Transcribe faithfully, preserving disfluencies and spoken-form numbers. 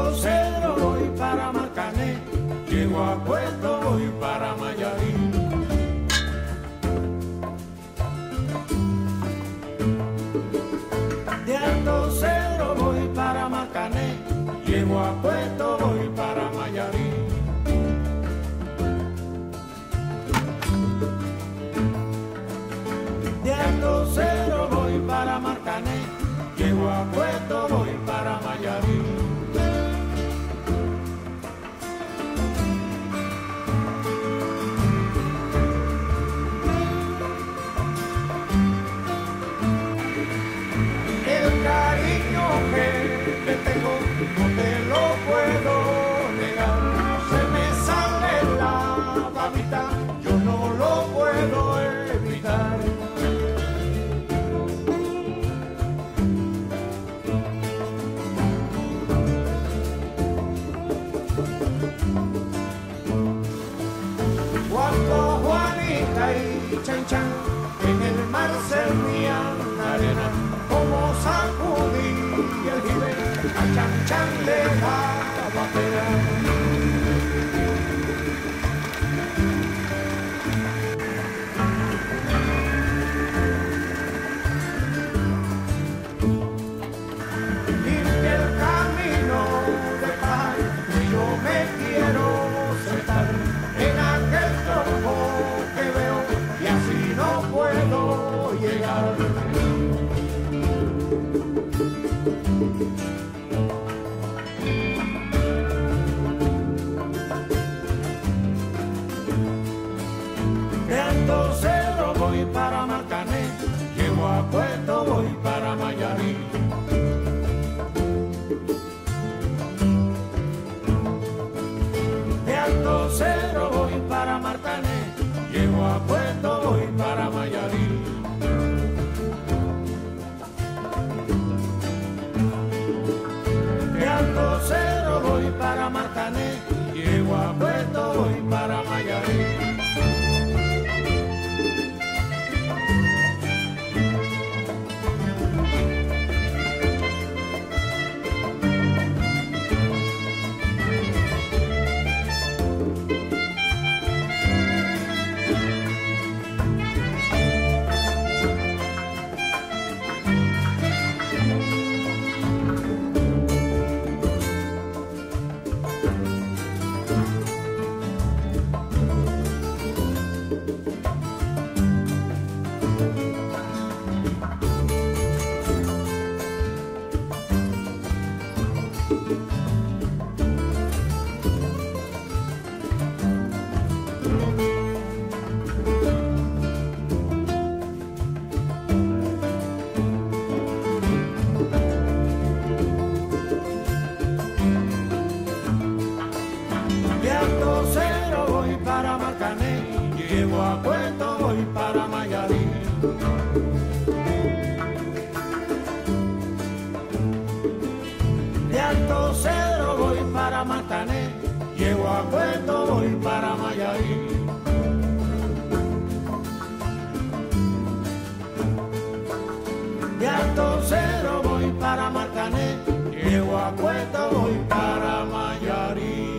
Alto Cedro voy para Marcané, llego a Puerto voy para Mayarí. De Alto Cedro voy para Marcané, llego a Puerto voy para Mayarí. De Alto Cedro voy para Marcané, llego a Puerto voy para Mayarí. El cariño que te tengo no te lo puedo negar, se me sale la babita, yo no lo puedo evitar. Cuando Juanita y Chan Chan en el mar servían arena, como sacudí el jibe, a Chan Chan le daba pena. Limpia el camino de paz, y yo me quiero sentar en aquel tronco que veo, y así no puedo llegar. De Alto Cedro voy para Marcané, llego a Puerto voy para Mayarí. De Alto Cedro voy para Marcané, llego a Puerto voy para Mayarí. De Alto Cedro voy para Marcané, llego a Puerto voy para Mayarí. De Alto Cedro voy para Marcané, llego a Puerto voy para Mayarí. De Alto Cedro voy para Marcané, llego a Puerto voy para Mayarí. De Alto Cedro voy para Marcané, llego a Puerto voy para Mayarí.